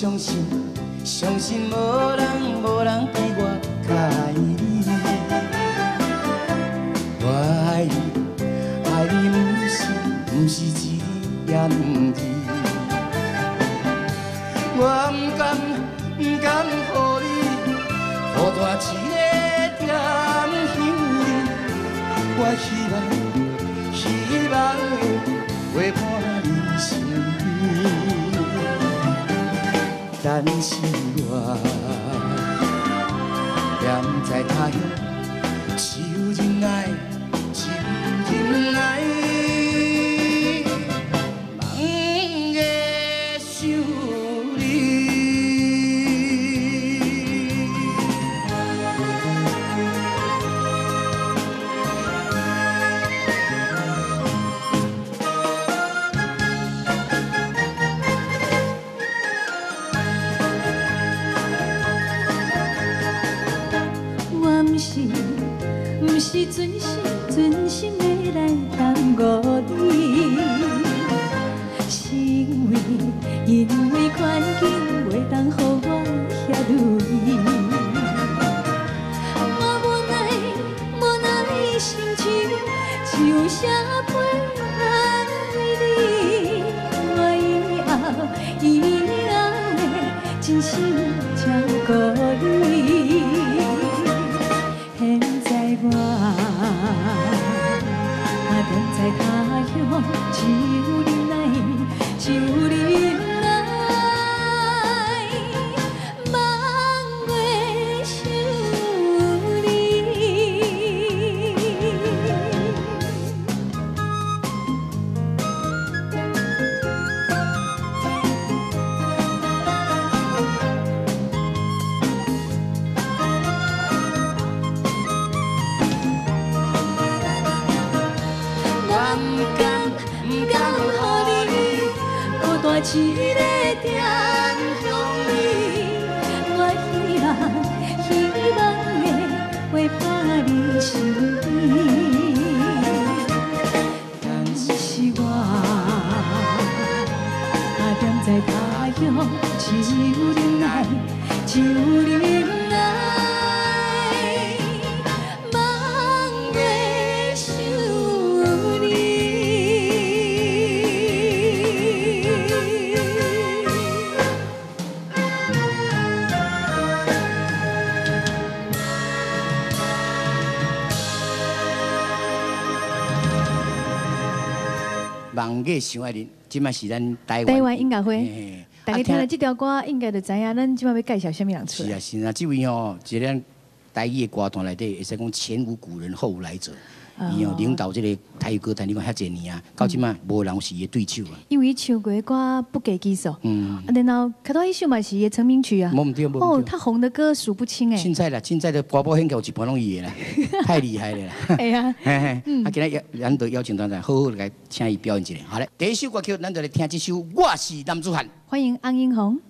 相信无人比我较爱你。我爱你，爱你不是一字也两字。我不甘予你，孤单一个踮香里。我希望会伴你成年。 但是我踮在他乡，只有忍耐，只有忍耐，梦的想你。 不是存心的来耽误你，是因为环境袂当予我遐如意。我无奈心情，就写批安慰你。我以后会真心照顾你。 踮在他乡，只有忍耐，只有忍耐，梦会想你。一个踮乡里，我希望会伴你成年。但是我踮在他乡，只有忍耐，只有忍耐。 梦嘅想爱你，即摆是咱台湾音乐会。大家听了这条歌，应该就知影咱即摆要介绍什么人出来。 是啊，是啊，这位哦，是咱台语的歌坛内底，会使讲前无古人后无来者。伊哦领导这个台语歌坛，你看遐侪年啊，到即摆无人是伊的对手啊。 因为唱过的歌不计其数。然后卡多一首嘛是伊的成名曲啊。 无毋对，无毋对。 哦，他红的歌数不清哎。 凊彩啦，凊彩的歌舞选曲一般拢伊的啦，太厉害了啦。 系啊。 啊，今日咱就邀请团长好好来请伊表演一下。好嘞，第一首歌曲咱就来听这首《我是男子汉》。 欢迎安英红。